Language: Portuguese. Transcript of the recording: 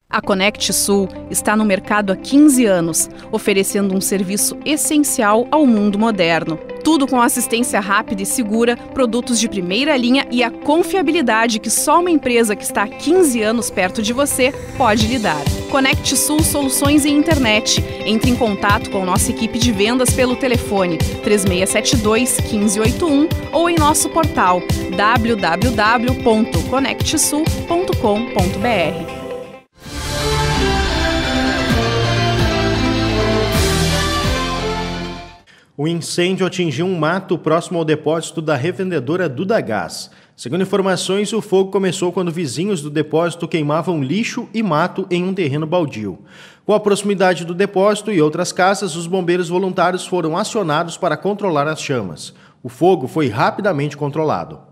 A Conect Sul está no mercado há 15 anos, oferecendo um serviço essencial ao mundo moderno. Tudo com assistência rápida e segura, produtos de primeira linha e a confiabilidade que só uma empresa que está há 15 anos perto de você pode lhe dar. Conect Sul Soluções em Internet. Entre em contato com nossa equipe de vendas pelo telefone 3672-1581 ou em nosso portal www.conectsul.com.br. O incêndio atingiu um mato próximo ao depósito da revendedora Duda Gás. Segundo informações, o fogo começou quando vizinhos do depósito queimavam lixo e mato em um terreno baldio. Com a proximidade do depósito e outras casas, os bombeiros voluntários foram acionados para controlar as chamas. O fogo foi rapidamente controlado.